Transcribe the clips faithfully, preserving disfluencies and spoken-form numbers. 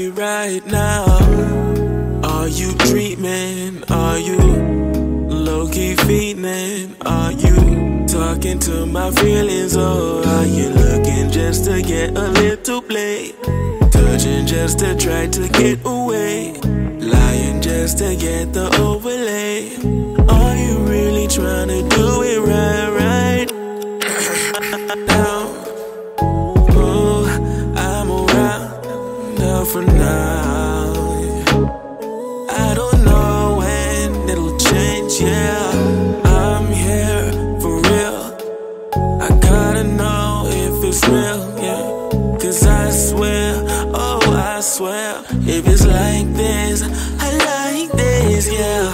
right now? Are you dreaming? Are you low-key feeling? Are you talking to my feelings? Or are you looking just to get a little play? Touching just to try to get away, lying just to get the overlay. Are you really trying to do it right, right? Now, oh, I'm around now for now. I don't know when it'll change, yeah. I'm here for real. I gotta know if it's real, yeah. Cause I swear, oh I swear, if it's like this, I like this, yeah.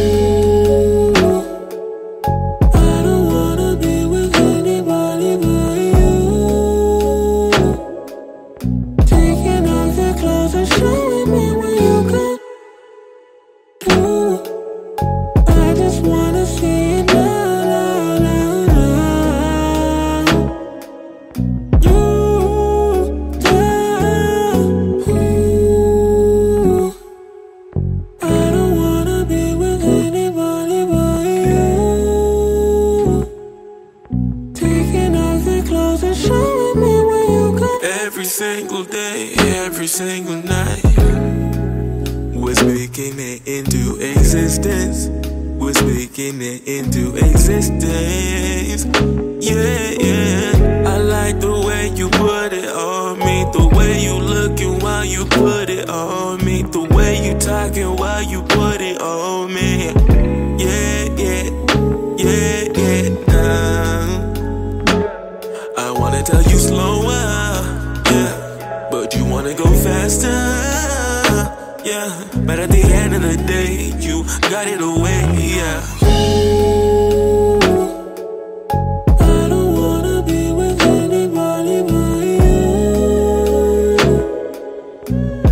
I don't wanna be with anybody but you. Taking off your clothes and showing me what you can do. I just wanna see it now, now, now, now. You down. Ooh. I don't wanna be with anybody but you. Taking off your clothes and showing me where you go. Every single day, every single night, we're speaking it into existence. We're speaking it into existence. Yeah, yeah. I like the way you put it on me, the way you looking while you put it on me, the way you talking while you put it on me. Yeah, yeah, yeah, yeah. Now, I wanna tell you slower, yeah, but you wanna go faster, yeah. But at the end of the day, you got it away, yeah. I don't wanna be with anybody but you.